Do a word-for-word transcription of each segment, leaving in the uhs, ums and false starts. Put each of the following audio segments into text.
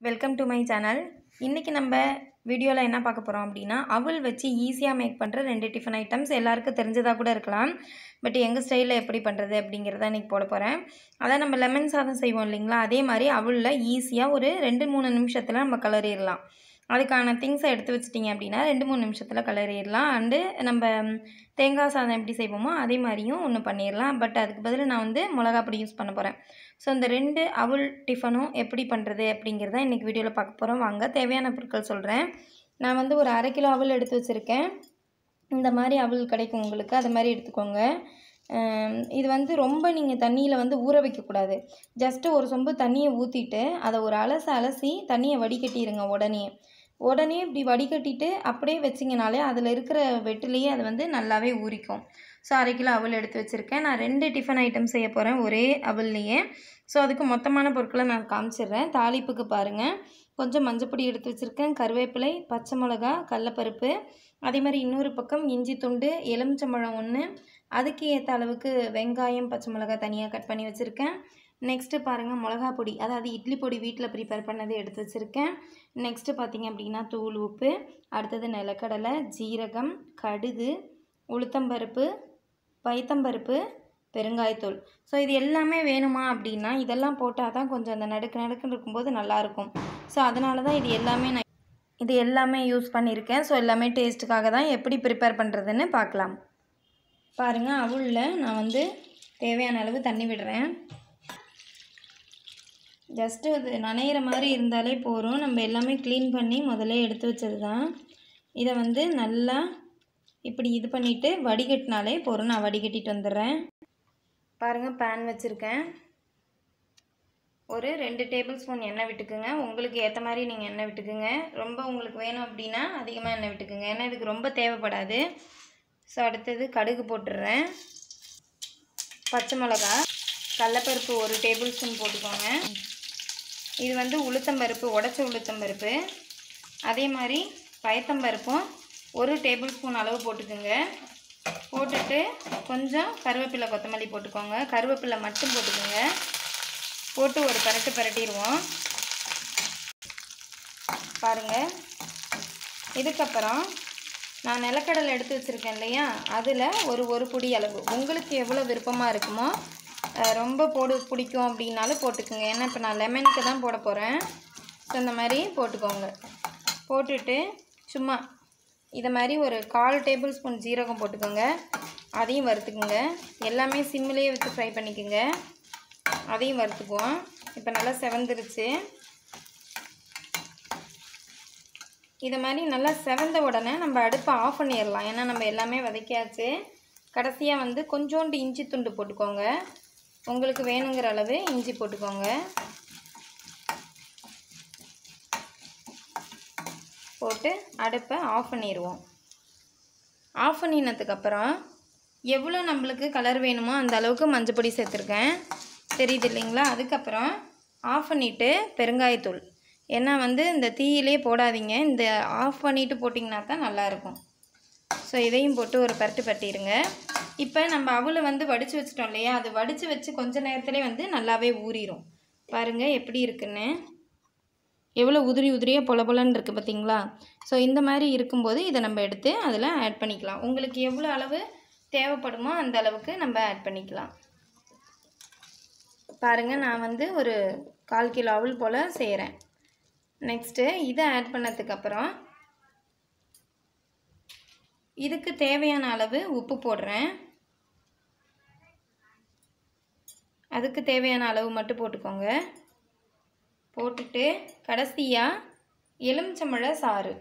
Welcome to my channel. இன்றைக்கி நம்ம வீடியோவில் என்ன பார்க்க போகிறோம் அப்படின்னா, அவல் வச்சு ஈஸியாக மேக் பண்ணுற ரெண்டு டிஃபன் ஐட்டம்ஸ். எல்லாருக்கும் தெரிஞ்சதாக கூட இருக்கலாம், பட் எங்கள் ஸ்டைலில் எப்படி பண்ணுறது அப்படிங்கிறத இன்றைக்கி போட போகிறேன். அதான் நம்ம லெமன் சாதம் செய்வோம் இல்லைங்களா, அதே மாதிரி அவலில் ஈஸியாக ஒரு ரெண்டு மூணு நிமிஷத்தில் நம்ம கலரிடலாம். அதுக்கான திங்ஸை எடுத்து வச்சிட்டிங்க அப்படின்னா ரெண்டு மூணு நிமிஷத்தில் கலரிடலாம். அண்டு நம்ம தேங்காய் சாதம் எப்படி செய்வோமோ அதே மாதிரியும் ஒன்று பண்ணிடலாம். பட் அதுக்கு பதில் நான் வந்து மிளகா பொடி யூஸ் பண்ண போகிறேன். ஸோ இந்த ரெண்டு அவல் டிஃபனும் எப்படி பண்ணுறது அப்படிங்கிறத இன்றைக்கி வீடியோவில் பார்க்க போகிறோம். வாங்க தேவையான பொருட்கள் சொல்கிறேன். நான் வந்து ஒரு அரை கிலோ அவல் எடுத்து வச்சுருக்கேன். இந்த மாதிரி அவல் கிடைக்கும் உங்களுக்கு, அது மாதிரி எடுத்துக்கோங்க. இது வந்து ரொம்ப நீங்கள் தண்ணியில் வந்து ஊற வைக்கக்கூடாது. ஜஸ்ட்டு ஒரு சொம்பு தண்ணியை ஊற்றிட்டு அதை ஒரு அலசு அலசி தண்ணியை வடிகட்டிடுங்க. உடனே உடனே இப்படி வடிகட்டிட்டு அப்படியே வச்சிங்கனாலே அதில் இருக்கிற வெட்டிலேயே அது வந்து நல்லாவே ஊறிக்கும். ஸோ அரை கிலோ அவல் எடுத்து வச்சுருக்கேன். நான் ரெண்டு டிஃபன் ஐட்டம் செய்ய போகிறேன் ஒரே அவல்லையே. ஸோ அதுக்கு மொத்தமான பொருட்களை நான் காமிச்சிடுறேன். தாளிப்புக்கு பாருங்கள், கொஞ்சம் மஞ்சப்பொடி எடுத்து வச்சுருக்கேன், கருவேப்பிலை, பச்சை மிளகா, கடலப்பருப்பு, அதே மாதிரி இன்னொரு பக்கம் இஞ்சி துண்டு, எலுமிச்சம்பழம் ஒன்று, அதுக்கு ஏற்ற அளவுக்கு வெங்காயம், பச்சை மிளகா தனியாக கட் பண்ணி வச்சுருக்கேன். நெக்ஸ்ட்டு பாருங்கள், மிளகா பொடி, அதாவது இட்லி பொடி வீட்டில் ப்ரிப்பேர் பண்ணது எடுத்து வச்சுருக்கேன். நெக்ஸ்ட்டு பார்த்திங்க அப்படின்னா தூள் உப்பு, அடுத்தது நிலக்கடலை, ஜீரகம், கடுகு, உளுத்தம்பருப்பு, பைத்தம்பருப்பு, பெருங்காயத்தூள். ஸோ இது எல்லாமே வேணுமா அப்படின்னா இதெல்லாம் போட்டால் தான் கொஞ்சம் அந்த நடுக்கு நடுக்குன்னு இருக்கும்போது நல்லாயிருக்கும். ஸோ அதனால தான் இது எல்லாமே நான் இது எல்லாமே யூஸ் பண்ணியிருக்கேன். ஸோ எல்லாமே டேஸ்ட்டுக்காக தான். எப்படி ப்ரிப்பேர் பண்ணுறதுன்னு பார்க்கலாம். பாருங்கள், அவலில் நான் வந்து தேவையான அளவு தண்ணி விடுறேன். ஜஸ்ட்டு அது நனையிற மாதிரி இருந்தாலே போதும். நம்ம எல்லாமே க்ளீன் பண்ணி முதல்ல எடுத்து வச்சது தான். இதை வந்து நல்லா இப்படி இது பண்ணிவிட்டு வடிகட்டினாலே போதும். நான் வடிகட்டிட்டு வந்துடுறேன். பாருங்கள், பேன் வச்சுருக்கேன். ஒரு ரெண்டு டேபிள் ஸ்பூன் எண்ணெய் விட்டுக்குங்க. உங்களுக்கு ஏற்ற மாதிரி நீங்கள் எண்ணெய் விட்டுக்குங்க. ரொம்ப உங்களுக்கு வேணும் அப்படின்னா அதிகமாக எண்ணெய் விட்டுக்குங்க, ஏன்னா இதுக்கு ரொம்ப தேவைப்படாது. ஸோ அடுத்தது கடுகு போட்டுடுறேன். பச்சை மிளகா, கடலப்பருப்பு ஒரு டேபிள் ஸ்பூன் போட்டுக்கோங்க. இது வந்து உளுத்தம்பருப்பு, உடச்ச உளுத்தம்பருப்பு. அதே மாதிரி பயத்தம்பருப்பும் ஒரு டேபிள் ஸ்பூன் அளவு போட்டுக்கோங்க. போட்டுட்டு கொஞ்சம் கருவேப்பிலை, கொத்தமல்லி போட்டுக்கோங்க. கருவேப்பிலை மட்டும் போட்டுக்கோங்க. போட்டு ஒரு பரட்டு பரட்டிடுவோம். பாருங்கள், இதுக்கப்புறம் நான் நிலக்கடலை எடுத்து வச்சுருக்கேன் இல்லையா, அதில் ஒரு ஒரு பொடி அளவு உங்களுக்கு எவ்வளோ விருப்பமாக இருக்குமோ, ரொம்ப போடு பிடிக்கும் அப்படின்னாலும் போட்டுக்கோங்க. ஏன்னா இப்போ நான் லெமனுக்கு தான் போட போகிறேன். ஸோ இந்த மாதிரி போட்டுக்கோங்க. போட்டுட்டு சும்மா இதை மாதிரி ஒரு கால் டேபிள் ஸ்பூன் ஜீரகம் போட்டுக்கோங்க. அதையும் வறுத்துக்குங்க. எல்லாமே சிம்மிலேயே வச்சு ஃப்ரை பண்ணிக்கோங்க. அதையும் வறுத்துக்குவோம். இப்போ நல்லா செவந்துருச்சு. இதை மாதிரி நல்லா செவந்த உடனே நம்ம அடுப்பை ஆஃப் பண்ணிடலாம். ஏன்னா நம்ம எல்லாமே வதக்கியாச்சு. கடைசியாக வந்து கொஞ்சோண்டு இஞ்சி துண்டு போட்டுக்கோங்க. உங்களுக்கு வேணுங்கிற அளவு இஞ்சி போட்டுக்கோங்க. போட்டு அடுப்பை ஆஃப் பண்ணிடுவோம். ஆஃப் பண்ணினதுக்கப்புறம் எவ்வளோ நம்மளுக்கு கலர் வேணுமோ அந்த அளவுக்கு மஞ்சப்பொடி சேர்த்துருக்கேன், தெரியுது இல்லைங்களா. அதுக்கப்புறம் ஆஃப் பண்ணிவிட்டு பெருங்காயத்தூள், ஏன்னா வந்து இந்த தீயிலே போடாதீங்க, இந்த ஆஃப் பண்ணிவிட்டு போட்டிங்கன்னா தான் நல்லாயிருக்கும். ஸோ இதையும் போட்டு ஒரு பரட்டு பரட்டிடுங்க. இப்போ நம்ம அவலை வந்து வடித்து வச்சிட்டோம் இல்லையா, அது வடித்து வச்சு கொஞ்சம் நேரத்துலேயே வந்து நல்லாவே ஊறிடும். பாருங்கள் எப்படி இருக்குன்னு, எவ்வளோ உதிரி உதிரியாக பொல பொலன்னு இருக்குது பார்த்தீங்களா. ஸோ இந்த மாதிரி இருக்கும்போது இதை நம்ம எடுத்து அதில் ஆட் பண்ணிக்கலாம். உங்களுக்கு எவ்வளோ அளவு தேவைப்படுமோ அந்த அளவுக்கு நம்ம ஆட் பண்ணிக்கலாம். பாருங்கள், நான் வந்து ஒரு கால் கிலோ அவல் போல் செய்கிறேன். நெக்ஸ்ட்டு இதை ஆட் பண்ணதுக்கப்புறம் இதுக்கு தேவையான அளவு உப்பு போடுறேன். அதுக்கு தேவையான அளவு மட்டும் போட்டுக்கோங்க. போட்டுட்டு கடைசியாக எலுமிச்சம்பழ சாறு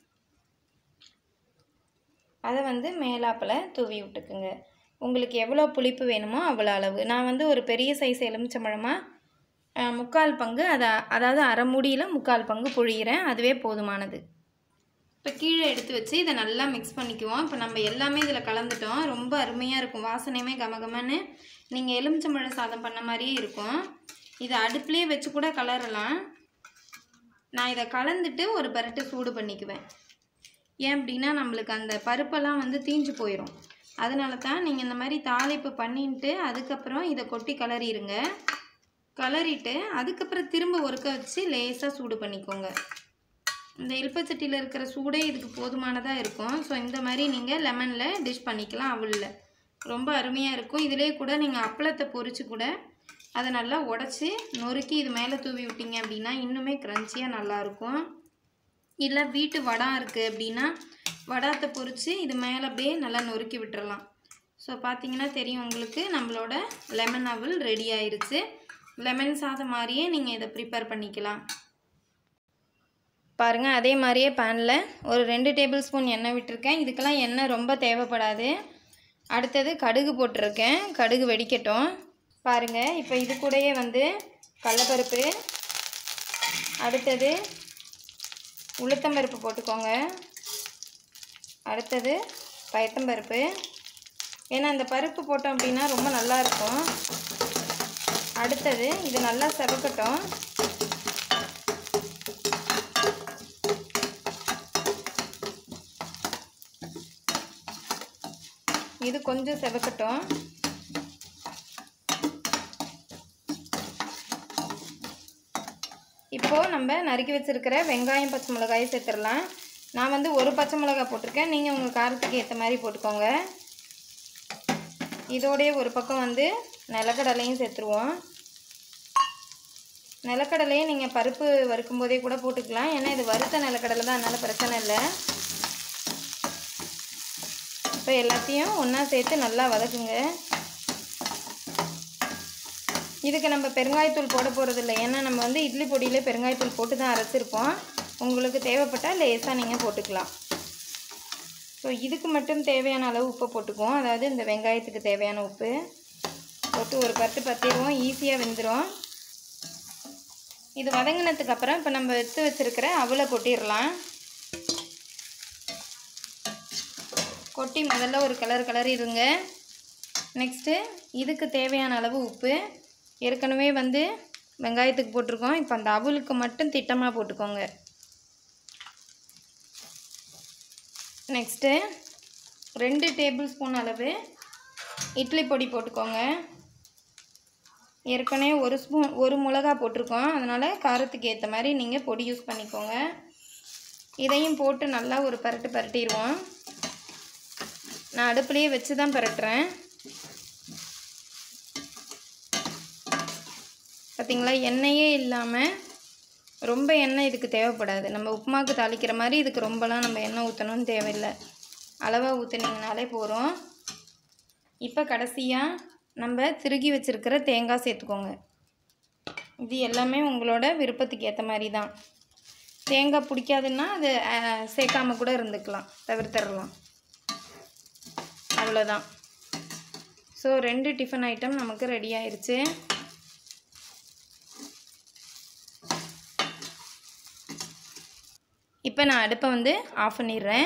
அதை வந்து மேலாப்பில் தூவி விட்டுக்குங்க. உங்களுக்கு எவ்வளோ புளிப்பு வேணுமோ அவ்வளோ அளவு. நான் வந்து ஒரு பெரிய சைஸ் எலுமிச்சம்பழமாக முக்கால் பங்கு, அதை அதாவது அரை மூடியில் முக்கால் பங்கு புழிகிறேன். அதுவே போதுமானது. இப்போ கீழே எடுத்து வச்சு இதை நல்லா மிக்ஸ் பண்ணிக்குவோம். இப்போ நம்ம எல்லாமே இதில் கலந்துட்டோம். ரொம்ப அருமையாக இருக்கும். வாசனையுமே கமகமன்னு நீங்கள் எலுமிச்சம்பழ சாதம் பண்ண மாதிரியே இருக்கும். இதை அடுப்புலேயே வச்சு கூட கலரலாம். நான் இதை கலந்துட்டு ஒரு பரட்டு சூடு பண்ணிக்குவேன். ஏன் அப்படின்னா நம்மளுக்கு அந்த பருப்பெல்லாம் வந்து தீஞ்சு போயிடும். அதனால தான் நீங்கள் இந்த மாதிரி தாளிப்பு பண்ணிட்டு அதுக்கப்புறம் இதை கொட்டி கலரிடுங்க. கலரிட்டு அதுக்கப்புறம் திரும்ப ஒருக்க வச்சு லேசாக சூடு பண்ணிக்கோங்க. இந்த இலுப்பச்சட்டியில் இருக்கிற சூடே இதுக்கு போதுமானதாக இருக்கும். ஸோ இந்த மாதிரி நீங்கள் லெமனில் டிஷ் பண்ணிக்கலாம். அவலில் ரொம்ப அருமையாக இருக்கும். இதிலே கூட நீங்கள் அப்பளத்தை பொரித்து கூட அதை நல்லா உடச்சி நொறுக்கி இது மேலே தூவி விட்டீங்க அப்படின்னா இன்னுமே க்ரன்ச்சியாக நல்லாயிருக்கும். இல்லை வீட்டு வடை இருக்குது அப்படின்னா வடாத்தை பொரித்து இது மேலே அப்படியே நல்லா நொறுக்கி விட்டுறலாம். ஸோ பார்த்தீங்கன்னா தெரியும் உங்களுக்கு நம்மளோட லெமன் அவல் ரெடி ஆயிடுச்சு. லெமன் சாதம் மாதிரியே நீங்கள் இதை ப்ரிப்பேர் பண்ணிக்கலாம். பாருங்கள், அதே மாதிரியே பேனில் ஒரு ரெண்டு டேபிள் ஸ்பூன் எண்ணெய் விட்டுருக்கேன். இதுக்கெல்லாம் எண்ணெய் ரொம்ப தேவைப்படாது. அடுத்தது கடுகு போட்டிருக்கேன். கடுகு வெடிக்கட்டும். பாருங்கள், இப்போ இது கூடயே வந்து கடலைப்பருப்பு, அடுத்தது உளுத்தம்பருப்பு போட்டுக்கோங்க, அடுத்தது பயத்தம்பருப்பு. ஏன்னா அந்த பருப்பு போட்டோம் அப்படின்னா ரொம்ப நல்லாயிருக்கும். அடுத்தது இது நல்லா செவக்கட்டும். இது கொஞ்சம் செவக்கட்டும். இப்போது நம்ம நறுக்கி வச்சுருக்கிற வெங்காயம் பச்சை மிளகாயை சேர்த்துடலாம். நான் வந்து ஒரு பச்சை மிளகாய் போட்டிருக்கேன். நீங்கள் உங்கள் காரத்துக்கு ஏற்ற மாதிரி போட்டுக்கோங்க. இதோடைய ஒரு பக்கம் வந்து நிலக்கடலையும் சேர்த்துருவோம். நிலக்கடலையை நீங்கள் பருப்பு வறுக்கும் போதே கூட போட்டுக்கலாம். ஏன்னா இது வறுத்த நிலக்கடலை தான், அதனால் பிரச்சனை இல்லை. இப்போ எல்லாத்தையும் ஒன்றா சேர்த்து நல்லா வதக்குங்க. இதுக்கு நம்ம பெருங்காயத்தூள் போட போகிறது இல்லை. ஏன்னா நம்ம வந்து இட்லி பொடியில் பெருங்காயத்தூள் போட்டு தான் அரைச்சிருப்போம். உங்களுக்கு தேவைப்பட்டால் லேசாக நீங்கள் போட்டுக்கலாம். ஸோ இதுக்கு மட்டும் தேவையான அளவு உப்பு போட்டுக்குவோம். அதாவது இந்த வெங்காயத்துக்கு தேவையான உப்பு போட்டு ஒரு பத்து பத்திடுவோம். ஈஸியாக வெந்துடும். இது வதங்கினதுக்கு அப்புறம் இப்போ நம்ம எடுத்து வச்சுருக்கிற அவலை கொட்டிடலாம். கொட்டி முதல்ல ஒரு கலர் கலர் இருங்க. நெக்ஸ்ட்டு இதுக்கு தேவையான அளவு உப்பு ஏற்கனவே வந்து வெங்காயத்துக்கு போட்டிருக்கோம். இப்போ அந்த அவலுக்கு மட்டும் திட்டமாக போட்டுக்கோங்க. நெக்ஸ்ட்டு ரெண்டு டேபிள் ஸ்பூன் அளவு இட்லி பொடி போட்டுக்கோங்க. ஏற்கனவே ஒரு ஸ்பூன் ஒரு மிளகா போட்டிருக்கோம். அதனால் காரத்துக்கு ஏற்ற மாதிரி நீங்கள் பொடி யூஸ் பண்ணிக்கோங்க. இதையும் போட்டு நல்லா ஒரு பரட்டு பரட்டிடுவோம். நான் அடுப்புலேயே வச்சு தான் பரட்டுறேன். பார்த்திங்களா, எண்ணெயே இல்லாமல் ரொம்ப எண்ணெய் இதுக்கு தேவைப்படாது. நம்ம உப்புமாவுக்கு தாளிக்கிற மாதிரி இதுக்கு ரொம்பலாம் நம்ம எண்ணெய் ஊற்றணும்னு தேவையில்லை. அளவாக ஊற்றினீங்கனாலே போகிறோம். இப்போ கடைசியாக நம்ம திருகி வச்சுருக்கிற தேங்காய் சேர்த்துக்கோங்க. இது எல்லாமே உங்களோட விருப்பத்துக்கு ஏற்ற மாதிரி தான். தேங்காய் பிடிக்காதுன்னா அது சேர்க்காமல் கூட இருந்துக்கலாம், தவிர்த்தரலாம். அவ்வளோதான். ஸோ ரெண்டு டிஃபன் ஐட்டம் நமக்கு ரெடி ஆயிடுச்சு. இப்போ நான் அடுப்பை வந்து ஆஃப் பண்ணிடுறேன்.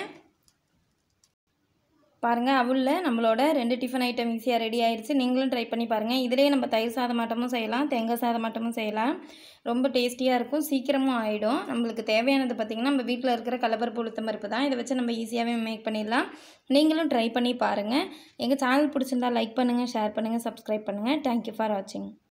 பாருங்கள், அவலில் நம்மளோட ரெண்டு டிஃபன் ஐட்டம் ஈஸியாக ரெடி ஆயிடுச்சு. நீங்களும் ட்ரை பண்ணி பாருங்கள். இதிலே நம்ம தயிர் சாதமாட்டமும் செய்யலாம், தேங்காய் சாதமாட்டமும் செய்யலாம். ரொம்ப டேஸ்டியாக இருக்கும், சீக்கிரமும் ஆகிடும். நம்மளுக்கு தேவையானது பார்த்திங்கன்னா நம்ம வீட்டில் இருக்கிற கடலைப்பருப்பு உளுத்தம்பருப்பு தான். இதை வச்சு நம்ம ஈஸியாகவே மேக் பண்ணிடலாம். நீங்களும் ட்ரை பண்ணி பாருங்கள். எங்கள் சேனல் பிடிச்சிருந்தா லைக் பண்ணுங்கள், ஷேர் பண்ணுங்கள், சப்ஸ்கிரைப் பண்ணுங்கள். தேங்க்யூ ஃபார் வாட்சிங்.